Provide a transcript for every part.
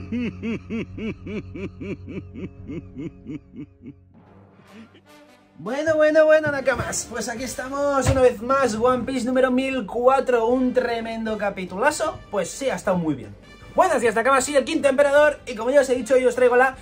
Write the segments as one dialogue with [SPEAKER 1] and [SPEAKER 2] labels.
[SPEAKER 1] Bueno, Nakamas, pues aquí estamos una vez más, One Piece número 1004, un tremendo capitulazo. Pues sí, ha estado muy bien. Buenos días, Nakamas, soy el Quinto Emperador y como ya os he dicho, hoy os traigo la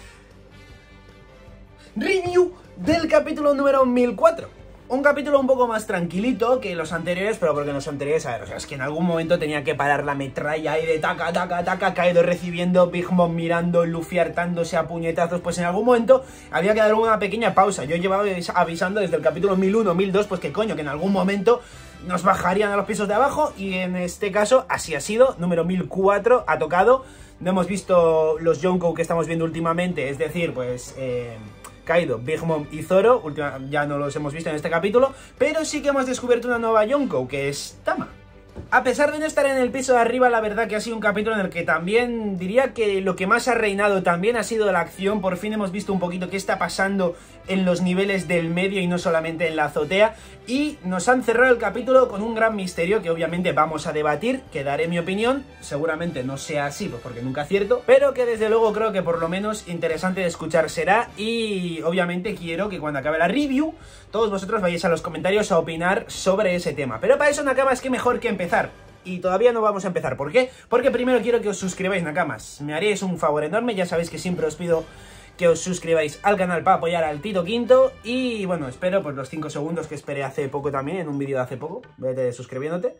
[SPEAKER 1] review del capítulo número 1004. Un capítulo un poco más tranquilito que los anteriores, pero porque en los anteriores, a ver, o sea, es que en algún momento tenía que parar la metralla y de taca, Kaido recibiendo, Big Mom mirando, Luffy hartándose a puñetazos, pues en algún momento había que dar una pequeña pausa. Yo llevaba avisando desde el capítulo 1001, 1002, pues que coño, que en algún momento nos bajarían a los pisos de abajo, y en este caso así ha sido, número 1004, ha tocado. No hemos visto los Yonkou que estamos viendo últimamente, es decir, pues Kaido, Big Mom y Zoro, ya no los hemos visto en este capítulo, pero sí que hemos descubierto una nueva Yonkou, que es Tama. A pesar de no estar en el piso de arriba, la verdad que ha sido un capítulo en el que también diría que lo que más ha reinado también ha sido la acción. Por fin hemos visto un poquito qué está pasando en los niveles del medio y no solamente en la azotea. Y nos han cerrado el capítulo con un gran misterio que obviamente vamos a debatir, que daré mi opinión. Seguramente no sea así, pues porque nunca acierto, pero que desde luego creo que por lo menos interesante de escuchar será. Y obviamente quiero que cuando acabe la review todos vosotros vayáis a los comentarios a opinar sobre ese tema. Pero para eso, Nakamas, que mejor que empezar. Y todavía no vamos a empezar. ¿Por qué? Porque primero quiero que os suscribáis, Nakamas. Me haréis un favor enorme, ya sabéis que siempre os pido que os suscribáis al canal para apoyar al Tito Quinto. Y bueno, espero pues los 5 segundos que esperé hace poco también, en un vídeo de hace poco. Vete suscribiéndote.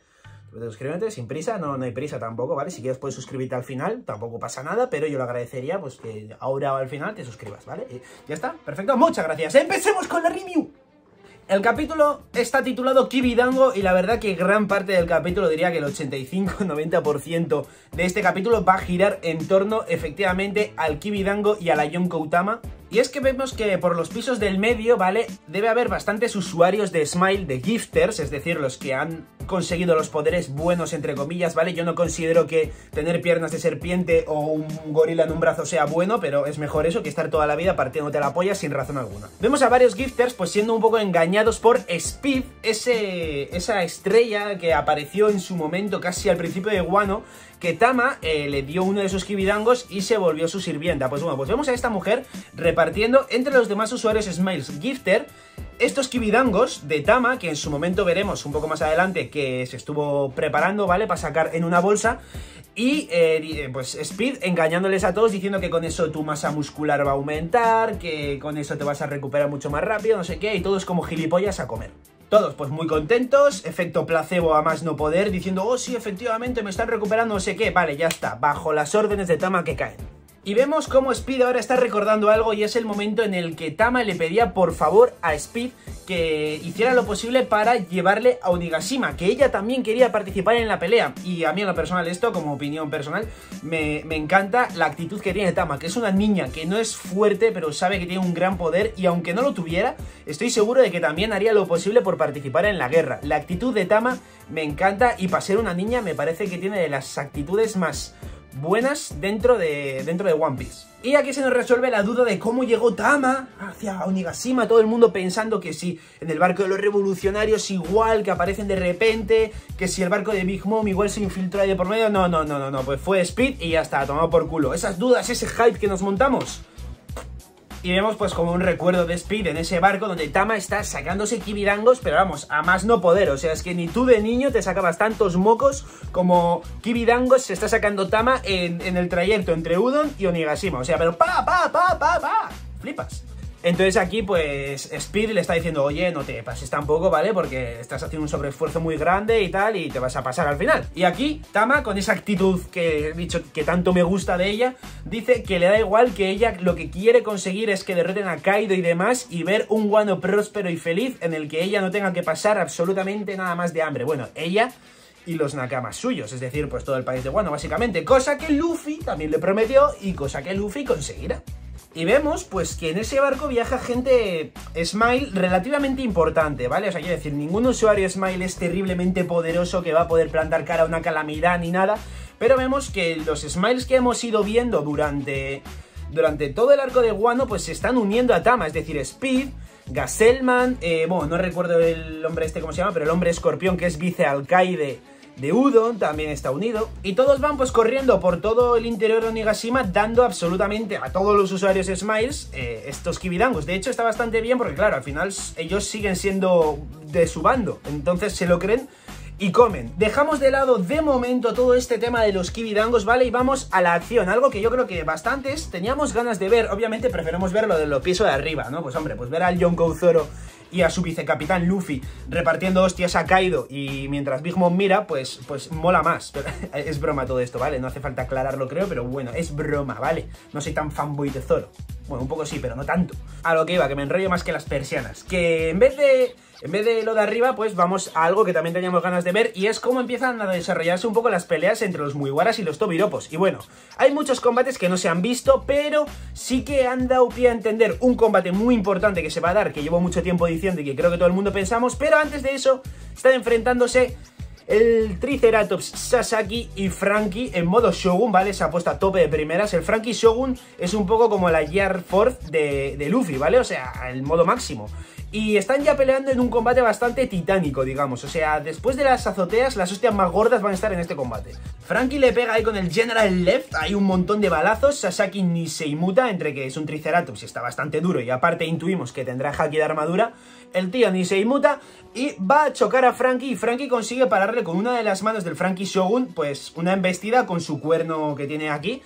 [SPEAKER 1] Sin prisa, no hay prisa tampoco, ¿vale? Si quieres puedes suscribirte al final, tampoco pasa nada, pero yo lo agradecería pues que ahora o al final te suscribas, ¿vale? Y ya está, perfecto, muchas gracias. ¡Empecemos con la review! El capítulo está titulado Kibidango y la verdad que gran parte del capítulo, diría que el 85-90% de este capítulo va a girar en torno efectivamente al Kibidango y a la Yonkou Tama. Y es que vemos que por los pisos del medio, ¿vale? Debe haber bastantes usuarios de Smile, de gifters, es decir, los que han conseguido los poderes buenos, entre comillas, ¿vale? Yo no considero que tener piernas de serpiente o un gorila en un brazo sea bueno, pero es mejor eso que estar toda la vida partiéndote la polla sin razón alguna. Vemos a varios gifters pues siendo un poco engañados por Speed, esa estrella que apareció en su momento casi al principio de Wano, que Tama le dio uno de sus kibidangos y se volvió su sirvienta. Pues bueno, pues vemos a esta mujer repartiendo entre los demás usuarios Smiles Gifter estos kibidangos de Tama, que en su momento veremos un poco más adelante que se estuvo preparando, ¿vale? Para sacar en una bolsa. Y pues Speed engañándoles a todos diciendo que con eso tu masa muscular va a aumentar, que con eso te vas a recuperar mucho más rápido, no sé qué, y todos como gilipollas a comer. Todos pues muy contentos, efecto placebo a más no poder, diciendo, oh sí, efectivamente me están recuperando no sé qué, vale, ya está, bajo las órdenes de Tama que caen. Y vemos cómo Speed ahora está recordando algo y es el momento en el que Tama le pedía por favor a Speed que hiciera lo posible para llevarle a Onigashima, que ella también quería participar en la pelea. Y a mí en lo personal esto, como opinión personal, me encanta la actitud que tiene Tama, que es una niña que no es fuerte, pero sabe que tiene un gran poder y aunque no lo tuviera, estoy seguro de que también haría lo posible por participar en la guerra. La actitud de Tama me encanta y para ser una niña me parece que tiene de las actitudes más buenas dentro de One Piece. Y aquí se nos resuelve la duda de cómo llegó Tama hacia Onigashima, todo el mundo pensando que si en el barco de los revolucionarios igual, que aparecen de repente, que si el barco de Big Mom igual se infiltró ahí de por medio, no, pues fue Speed y ya está, tomado por culo. Esas dudas, ese hype que nos montamos. Y vemos pues como un recuerdo de Speed en ese barco donde Tama está sacándose kibidangos, pero vamos, a más no poder. O sea, es que ni tú de niño te sacabas tantos mocos como kibidangos se está sacando Tama en el trayecto entre Udon y Onigashima. O sea, pero flipas. Entonces aquí pues Speed le está diciendo, oye, no te pases tampoco, ¿vale? Porque estás haciendo un sobreesfuerzo muy grande y tal, y te vas a pasar al final. Y aquí Tama, con esa actitud que he dicho que tanto me gusta de ella, dice que le da igual, que ella lo que quiere conseguir es que derroten a Kaido y demás y ver un Wano próspero y feliz en el que ella no tenga que pasar absolutamente nada más de hambre. Bueno, ella y los nakamas suyos, es decir, pues todo el país de Wano básicamente, cosa que Luffy también le prometió y cosa que Luffy conseguirá. Y vemos pues que en ese barco viaja gente Smile relativamente importante, ¿vale? O sea, quiero decir, ningún usuario Smile es terriblemente poderoso que va a poder plantar cara a una calamidad ni nada, pero vemos que los Smiles que hemos ido viendo durante todo el arco de Wano pues se están uniendo a Tama, es decir, Speed, Gazelman, bueno, no recuerdo el hombre este cómo se llama, pero el hombre escorpión que es vicealcaide de Udon también está unido. Y todos van pues corriendo por todo el interior de Onigashima, dando absolutamente a todos los usuarios Smiles estos Kibidangos. De hecho está bastante bien porque claro, al final ellos siguen siendo de su bando, entonces se lo creen y comen. Dejamos de lado de momento todo este tema de los Kibidangos, ¿vale? Y vamos a la acción, algo que yo creo que bastantes teníamos ganas de ver. Obviamente preferimos verlo de lo piso de arriba, ¿no? Pues hombre, pues ver al Yonkou Zoro y a su vicecapitán Luffy repartiendo hostias a Kaido y mientras Big Mom mira, pues mola más. Pero es broma todo esto, ¿vale? No hace falta aclararlo, creo, pero bueno, es broma, ¿vale? No soy tan fanboy de Zoro. Bueno, un poco sí, pero no tanto. A lo que iba, que me enrollo más que las persianas. Que en vez de lo de arriba, pues vamos a algo que también teníamos ganas de ver, y es cómo empiezan a desarrollarse un poco las peleas entre los Mugiwaras y los Tobiropos. Y bueno, hay muchos combates que no se han visto, pero sí que han dado pie a entender un combate muy importante que se va a dar, que llevo mucho tiempo diciendo y que creo que todo el mundo pensamos, pero antes de eso, están enfrentándose el Triceratops Sasaki y Franky en modo Shogun, ¿vale? Se ha puesto a tope de primeras. El Franky Shogun es un poco como la Gear Force de Luffy, ¿vale? O sea, el modo máximo. Y están ya peleando en un combate bastante titánico, digamos. O sea, después de las azoteas, las hostias más gordas van a estar en este combate. Franky le pega ahí con el General Left, hay un montón de balazos. Sasaki ni se inmuta, entre que es un Triceratops y está bastante duro, y aparte intuimos que tendrá haki de armadura. El tío ni se inmuta y va a chocar a Franky, y Franky consigue pararle con una de las manos del Franky Shogun, pues una embestida con su cuerno que tiene aquí.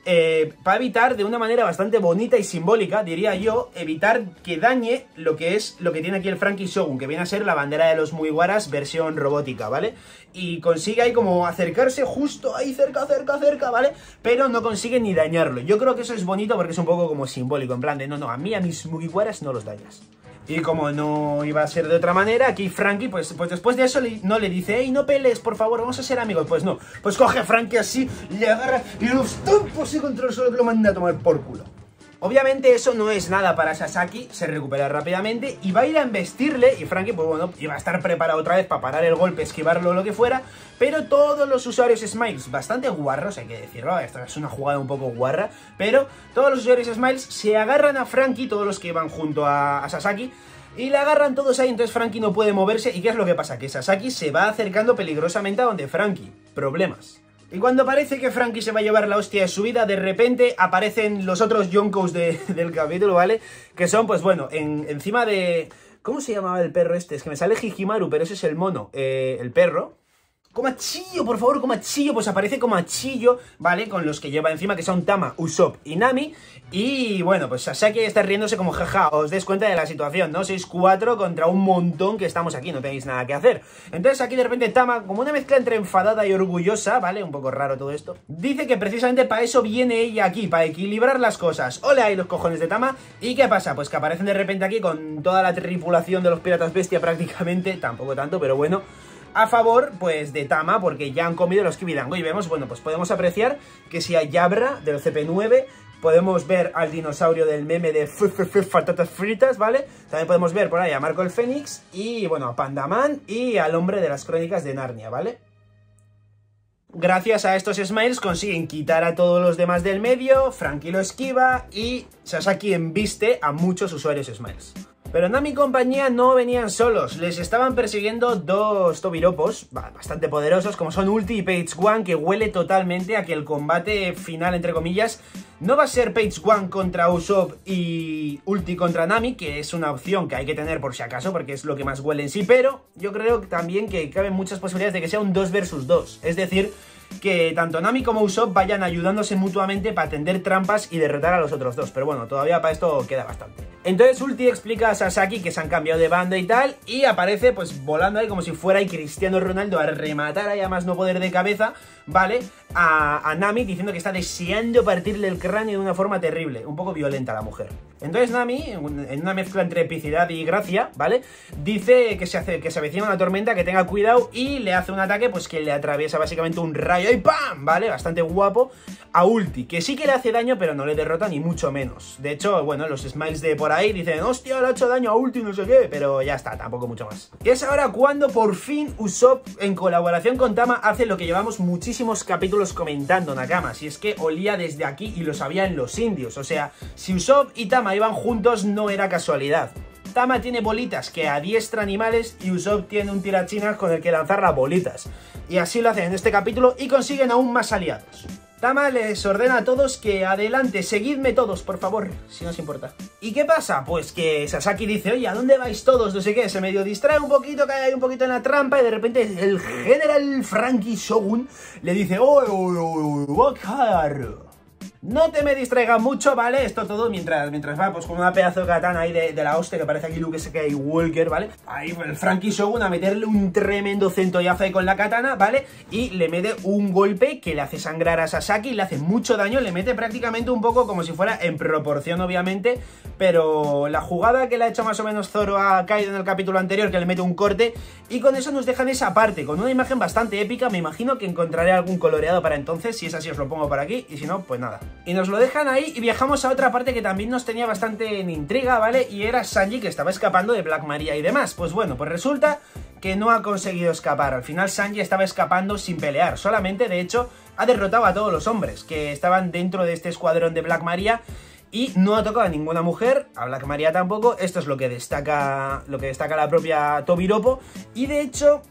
[SPEAKER 1] Para evitar de una manera bastante bonita y simbólica, diría yo, evitar que dañe lo que tiene aquí el Franky Shogun, que viene a ser la bandera de los Mugiwaras versión robótica, ¿vale? Y consigue ahí como acercarse justo ahí cerca, ¿vale? Pero no consigue ni dañarlo. Yo creo que eso es bonito porque es un poco como simbólico, en plan de no, a mis Mugiwaras no los dañas. Y como no iba a ser de otra manera, aquí Franky, pues después de eso no le dice, hey, no pelees, por favor, vamos a ser amigos. Pues no, pues coge a Franky así, le agarra y lo estampa así contra el suelo, que lo manda a tomar por culo. Obviamente eso no es nada para Sasaki, se recupera rápidamente y va a ir a embestirle, y Franky, pues bueno, iba a estar preparado otra vez para parar el golpe, esquivarlo o lo que fuera, pero todos los usuarios Smiles, bastante guarros, hay que decirlo, esta es una jugada un poco guarra, pero todos los usuarios Smiles se agarran a Franky, todos los que van junto a Sasaki, y le agarran todos ahí, entonces Franky no puede moverse, ¿y qué es lo que pasa? Que Sasaki se va acercando peligrosamente a donde Franky, problemas. Y cuando parece que Franky se va a llevar la hostia de su vida, de repente aparecen los otros Yonkous del capítulo, ¿vale? Que son, pues bueno, encima de... ¿Cómo se llamaba el perro este? Es que me sale Hikimaru, pero ese es el mono. El perro... Komachillo, por favor, Komachillo, pues aparece Komachillo, ¿vale? Con los que lleva encima, que son Tama, Usopp y Nami. Y bueno, pues Sasaki está riéndose como jaja, os des cuenta de la situación, ¿no? Sois 4 contra un montón que estamos aquí, no tenéis nada que hacer. Entonces aquí de repente Tama, como una mezcla entre enfadada y orgullosa, ¿vale? Un poco raro todo esto. Dice que precisamente para eso viene ella aquí, para equilibrar las cosas. ¡Hola ahí los cojones de Tama! ¿Y qué pasa? Pues que aparecen de repente aquí con toda la tripulación de los piratas bestia prácticamente, tampoco tanto, pero bueno, a favor, pues, de Tama, porque ya han comido los Kibidango. Y vemos, bueno, pues podemos apreciar que si hay Yabra del CP9, podemos ver al dinosaurio del meme de patatas fritas, ¿vale? También podemos ver por ahí a Marco el Fénix y, bueno, a Pandaman y al hombre de las crónicas de Narnia, ¿vale? Gracias a estos Smiles consiguen quitar a todos los demás del medio, Franky lo esquiva y Sasaki embiste a muchos usuarios Smiles. Pero Nami y compañía no venían solos, les estaban persiguiendo dos Tobiropos bastante poderosos, como son Ulti y Page One, que huele totalmente a que el combate final, entre comillas, no va a ser Page One contra Usopp y Ulti contra Nami, que es una opción que hay que tener por si acaso, porque es lo que más huele en sí, pero yo creo también que caben muchas posibilidades de que sea un 2 versus 2, es decir, que tanto Nami como Usopp vayan ayudándose mutuamente para tender trampas y derrotar a los otros dos, pero bueno, todavía para esto queda bastante. Entonces Ulti explica a Sasaki que se han cambiado de bando y tal, y aparece pues volando ahí como si fuera Cristiano Ronaldo a rematar ahí a más no poder de cabeza, ¿vale? A Nami, diciendo que está deseando partirle el cráneo de una forma terrible, un poco violenta la mujer. Entonces Nami, en una mezcla entre epicidad y gracia, ¿vale? Dice que se avecina una tormenta, que tenga cuidado, y le hace un ataque pues que le atraviesa básicamente un rayo y ¡pam! ¿Vale? Bastante guapo a Ulti, que sí que le hace daño, pero no le derrota ni mucho menos. De hecho, bueno, los Smiles de por ahí dicen, hostia, le ha hecho daño a Ulti, no sé qué, pero ya está, tampoco mucho más. Y es ahora cuando por fin Usopp, en colaboración con Tama, hace lo que llevamos muchísimos capítulos comentando, Nakamas, y es que olía desde aquí y lo sabían los indios. O sea, si Usopp y Tama iban juntos no era casualidad. Tama tiene bolitas que adiestra animales y Usopp tiene un tirachinas con el que lanzar las bolitas. Y así lo hacen en este capítulo y consiguen aún más aliados. Tama les ordena a todos que adelante, seguidme todos, por favor, si no os importa. ¿Y qué pasa? Pues que Sasaki dice, oye, ¿a dónde vais todos? No sé qué, se medio distrae un poquito, cae ahí un poquito en la trampa y de repente el general Franky Shogun le dice, ¡oh, Wakaru! No te me distraigas mucho, ¿vale? Esto todo mientras va pues con una pedazo de katana ahí de la hostia que parece aquí Luke Skywalker, ¿vale? Ahí el Franky Shogun a meterle un tremendo centollazo ahí con la katana, ¿vale? Y le mete un golpe que le hace sangrar a Sasaki, le hace mucho daño, le mete prácticamente un poco como si fuera en proporción, obviamente, pero la jugada que le ha hecho más o menos Zoro a Kaido en el capítulo anterior, que le mete un corte, y con eso nos dejan esa parte, con una imagen bastante épica. Me imagino que encontraré algún coloreado para entonces, si es así os lo pongo por aquí, y si no, pues nada. Y nos lo dejan ahí y viajamos a otra parte que también nos tenía bastante en intriga, ¿vale? Y era Sanji, que estaba escapando de Black Maria y demás. Pues bueno, pues resulta que no ha conseguido escapar. Al final Sanji estaba escapando sin pelear. Solamente, de hecho, ha derrotado a todos los hombres que estaban dentro de este escuadrón de Black Maria y no ha tocado a ninguna mujer, a Black Maria tampoco. Esto es lo que destaca la propia Tobiropo. Y de hecho,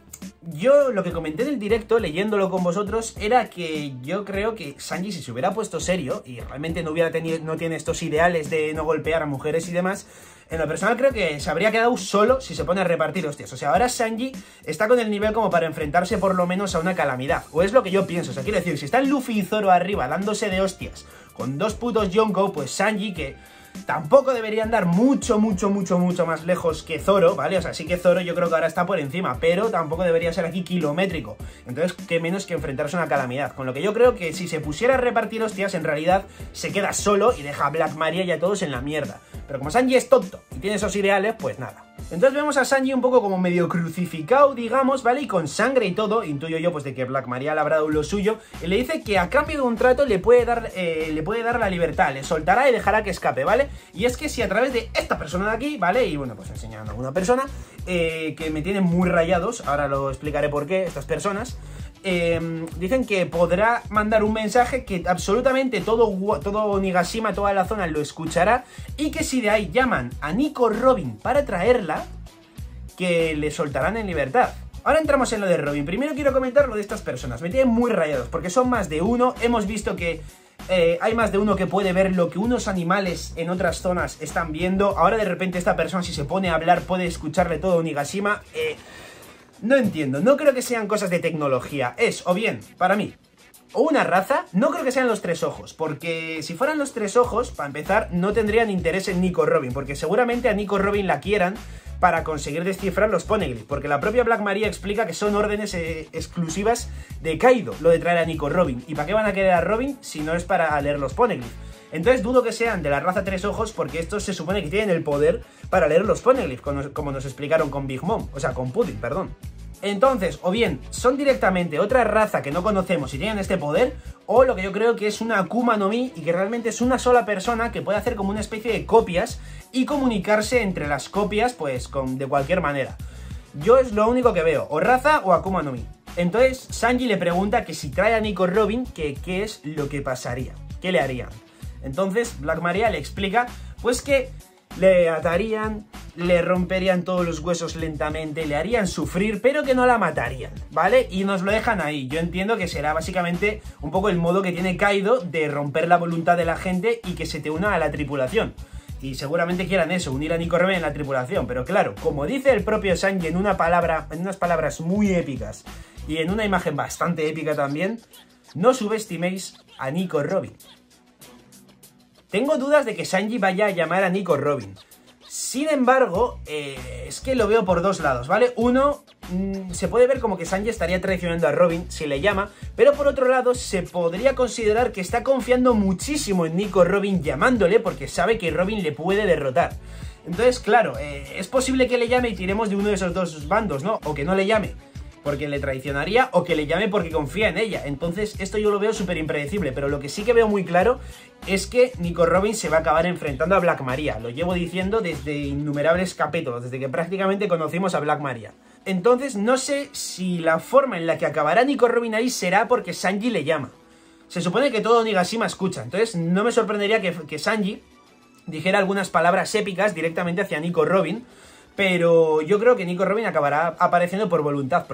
[SPEAKER 1] yo lo que comenté en el directo, leyéndolo con vosotros, era que yo creo que Sanji, si se hubiera puesto serio y realmente no tiene estos ideales de no golpear a mujeres y demás, en lo personal creo que se habría quedado solo si se pone a repartir hostias. O sea, ahora Sanji está con el nivel como para enfrentarse por lo menos a una calamidad. O es lo que yo pienso. O sea, quiero decir, si están Luffy y Zoro arriba dándose de hostias con dos putos Yonko, pues Sanji, que tampoco debería andar mucho más lejos que Zoro, ¿vale? O sea, sí que Zoro yo creo que ahora está por encima, pero tampoco debería ser aquí kilométrico. Entonces, qué menos que enfrentarse a una calamidad. Con lo que yo creo que si se pusiera a repartir hostias, en realidad se queda solo y deja a Black Maria y a todos en la mierda. Pero como Sanji es tonto y tiene esos ideales, pues nada. Entonces vemos a Sanji un poco como medio crucificado, digamos, ¿vale? Y con sangre y todo, intuyo yo pues de que Black Maria le habrá dado lo suyo, y le dice que a cambio de un trato le puede dar la libertad, le soltará y dejará que escape, ¿vale? Y es que si a través de esta persona de aquí, ¿vale? Y bueno, pues enseñando a una persona que me tiene muy rayados, ahora lo explicaré por qué, estas personas, dicen que podrá mandar un mensaje que absolutamente todo Onigashima, toda la zona lo escuchará, y que si de ahí llaman a Nico Robin para traerla, que le soltarán en libertad. Ahora entramos en lo de Robin. Primero quiero comentar lo de estas personas. Me tienen muy rayados porque son más de uno. Hemos visto que hay más de uno que puede ver lo que unos animales en otras zonas están viendo. Ahora de repente esta persona, si se pone a hablar, puede escucharle todo a Onigashima. No entiendo, no creo que sean cosas de tecnología. Es, o bien, para mí, o una raza, no creo que sean los tres ojos, porque si fueran los tres ojos, para empezar, no tendrían interés en Nico Robin, porque seguramente a Nico Robin la quieran para conseguir descifrar los poneglyphs, porque la propia Black Maria explica que son órdenes exclusivas de Kaido, lo de traer a Nico Robin. ¿Y para qué van a querer a Robin si no es para leer los poneglyphs? Entonces dudo que sean de la raza tres ojos, porque estos se supone que tienen el poder para leer los poneglyphs, como nos explicaron con Big Mom, o sea, con Pudding, perdón. Entonces, o bien, son directamente otra raza que no conocemos y tienen este poder, o lo que yo creo que es una Akuma no Mi y que realmente es una sola persona que puede hacer como una especie de copias y comunicarse entre las copias, pues, de cualquier manera. Yo es lo único que veo, o raza o Akuma no Mi. Entonces, Sanji le pregunta que si trae a Nico Robin, que qué es lo que pasaría, qué le harían. Entonces, Black Maria le explica, pues que le atarían, le romperían todos los huesos lentamente, le harían sufrir, pero que no la matarían, ¿vale? Y nos lo dejan ahí. Yo entiendo que será básicamente un poco el modo que tiene Kaido de romper la voluntad de la gente y que se te una a la tripulación. Y seguramente quieran eso, unir a Nico Robin en la tripulación. Pero claro, como dice el propio Sanji en unas palabras muy épicas y en una imagen bastante épica también, no subestiméis a Nico Robin. Tengo dudas de que Sanji vaya a llamar a Nico Robin. Sin embargo, es que lo veo por dos lados, ¿vale? Uno, se puede ver como que Sanji estaría traicionando a Robin si le llama, pero por otro lado se podría considerar que está confiando muchísimo en Nico Robin llamándole porque sabe que Robin le puede derrotar. Entonces, claro, es posible que le llame y tiremos de uno de esos dos bandos, ¿no? O que no le llame porque le traicionaría, o que le llame porque confía en ella. Entonces esto yo lo veo súper impredecible, pero lo que sí que veo muy claro es que Nico Robin se va a acabar enfrentando a Black Maria. Lo llevo diciendo desde innumerables capítulos, desde que prácticamente conocimos a Black Maria. Entonces no sé si la forma en la que acabará Nico Robin ahí será porque Sanji le llama. Se supone que todo Onigashima escucha, entonces no me sorprendería que Sanji dijera algunas palabras épicas directamente hacia Nico Robin, pero yo creo que Nico Robin acabará apareciendo por voluntad propia.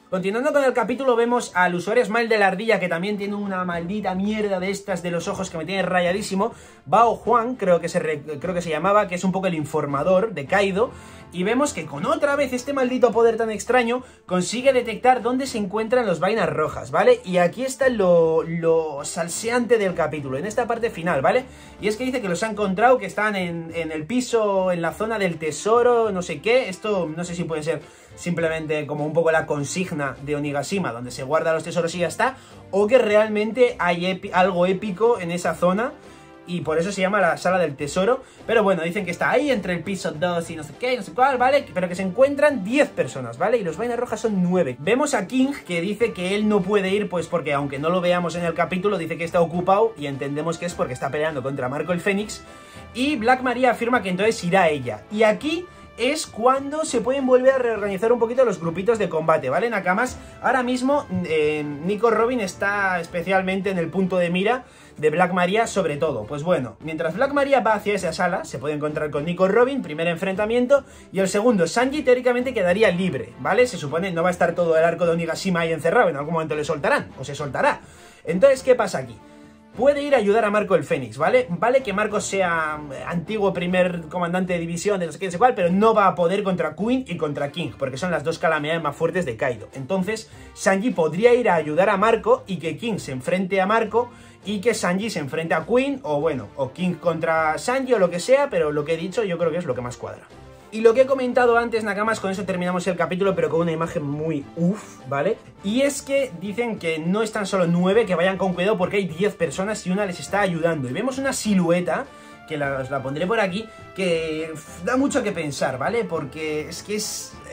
[SPEAKER 1] Continuando con el capítulo, vemos al usuario Smile de la ardilla, que también tiene una maldita mierda de estas de los ojos que me tiene rayadísimo. Bao Juan, creo que se llamaba, que es un poco el informador de Kaido. Y vemos que con otra vez este maldito poder tan extraño consigue detectar dónde se encuentran los vainas rojas, ¿vale? Y aquí está lo salseante del capítulo, en esta parte final, ¿vale? Y es que dice que los ha encontrado, que están en el piso, en la zona del tesoro, no sé qué. Esto no sé si puede ser simplemente como un poco la consigna de Onigashima, donde se guardan los tesoros y ya está, o que realmente hay algo épico en esa zona, y por eso se llama la sala del tesoro. Pero bueno, dicen que está ahí entre el piso 2 y no sé qué, no sé cuál, ¿vale? Pero que se encuentran 10 personas, ¿vale? Y los vainas rojas son 9. Vemos a King, que dice que él no puede ir, pues porque aunque no lo veamos en el capítulo, dice que está ocupado, y entendemos que es porque está peleando contra Marco el Fénix. Y Black Maria afirma que entonces irá ella. Y aquí es cuando se pueden volver a reorganizar un poquito los grupitos de combate, ¿vale? Nakamas, ahora mismo Nico Robin está especialmente en el punto de mira de Black Maria sobre todo. Pues bueno, mientras Black Maria va hacia esa sala, se puede encontrar con Nico Robin, primer enfrentamiento, y el segundo, Sanji teóricamente quedaría libre, ¿vale? Se supone no va a estar todo el arco de Onigashima ahí encerrado, en algún momento le soltarán, o se soltará. Entonces, ¿qué pasa aquí? Puede ir a ayudar a Marco el Fénix, ¿vale? Vale que Marco sea antiguo primer comandante de división de no sé qué, no sé cuál, pero no va a poder contra Queen y contra King, porque son las dos calamidades más fuertes de Kaido. Entonces, Sanji podría ir a ayudar a Marco y que King se enfrente a Marco y que Sanji se enfrente a Queen, o bueno, o King contra Sanji o lo que sea, pero lo que he dicho yo creo que es lo que más cuadra. Y lo que he comentado antes, Nakamas, con eso terminamos el capítulo, pero con una imagen muy uff, ¿vale? Y es que dicen que no están solo 9, que vayan con cuidado porque hay 10 personas y una les está ayudando. Y vemos una silueta, que os la pondré por aquí, que da mucho que pensar, ¿vale? Porque es que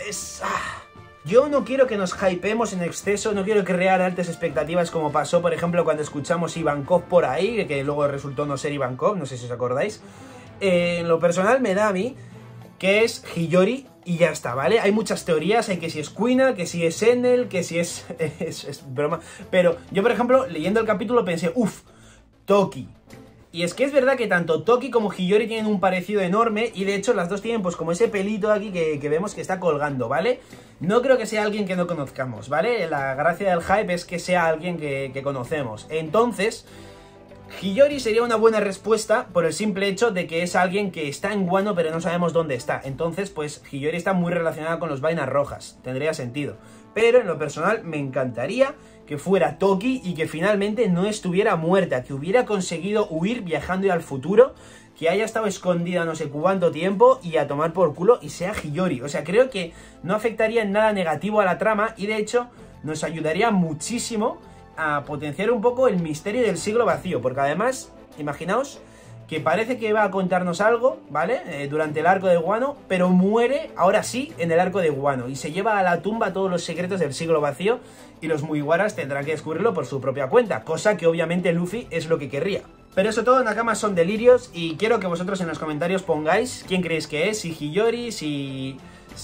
[SPEAKER 1] yo no quiero que nos hypeemos en exceso, no quiero crear altas expectativas como pasó, por ejemplo, cuando escuchamos Ivankov por ahí, que luego resultó no ser Ivankov, no sé si os acordáis. En lo personal me da a mí que es Hiyori y ya está, ¿vale? Hay muchas teorías, hay que si es Kuina, que si es Enel, que si es broma. Pero yo, por ejemplo, leyendo el capítulo pensé, uff, Toki. Y es que es verdad que tanto Toki como Hiyori tienen un parecido enorme, y de hecho las dos tienen pues como ese pelito aquí que vemos que está colgando, ¿vale? No creo que sea alguien que no conozcamos, ¿vale? La gracia del hype es que sea alguien que conocemos. Entonces, Hiyori sería una buena respuesta por el simple hecho de que es alguien que está en Wano pero no sabemos dónde está. Entonces, pues Hiyori está muy relacionada con los vainas rojas, tendría sentido. Pero en lo personal me encantaría que fuera Toki y que finalmente no estuviera muerta, que hubiera conseguido huir viajando al futuro, que haya estado escondida no sé cuánto tiempo y a tomar por culo y sea Hiyori. O sea, creo que no afectaría en nada negativo a la trama y de hecho nos ayudaría muchísimo a potenciar un poco el misterio del siglo vacío, porque además, imaginaos que parece que va a contarnos algo, ¿vale? Durante el arco de Wano, pero muere, ahora sí, en el arco de Wano, y se lleva a la tumba todos los secretos del siglo vacío, y los Mugiwaras tendrán que descubrirlo por su propia cuenta, cosa que obviamente Luffy es lo que querría. Pero eso todo, Nakamas, son delirios, y quiero que vosotros en los comentarios pongáis quién creéis que es, si Hiyori, si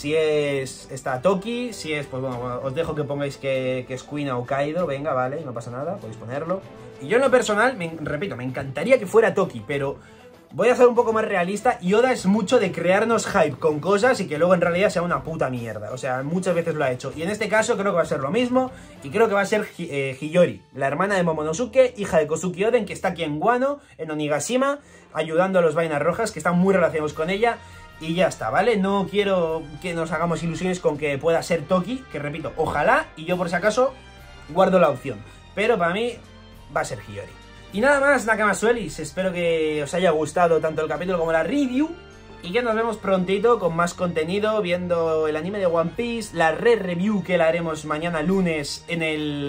[SPEAKER 1] es esta Toki, si es, pues bueno, os dejo que pongáis que es Kuina o Kaido, venga, vale, no pasa nada, podéis ponerlo. Y yo en lo personal, repito, me encantaría que fuera Toki, pero voy a ser un poco más realista, y Oda es mucho de crearnos hype con cosas y que luego en realidad sea una puta mierda, o sea, muchas veces lo ha hecho. Y en este caso creo que va a ser lo mismo, y creo que va a ser Hiyori, la hermana de Momonosuke, hija de Kosuke Oden, que está aquí en Wano, en Onigashima, ayudando a los vainas rojas, que están muy relacionados con ella. Y ya está, ¿vale? No quiero que nos hagamos ilusiones con que pueda ser Toki, que repito, ojalá, y yo por si acaso guardo la opción. Pero para mí va a ser Hiyori. Y nada más, Nakamasuelis, espero que os haya gustado tanto el capítulo como la review. Y que nos vemos prontito con más contenido, viendo el anime de One Piece, la re-review que la haremos mañana lunes en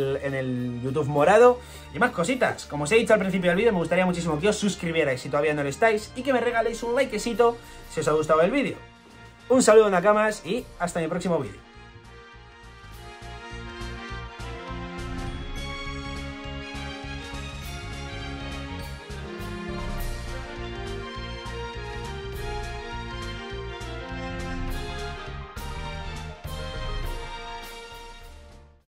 [SPEAKER 1] el YouTube morado, y más cositas. Como os he dicho al principio del vídeo, me gustaría muchísimo que os suscribierais si todavía no lo estáis, y que me regaléis un likecito si os ha gustado el vídeo. Un saludo, Nakamas, y hasta mi próximo vídeo.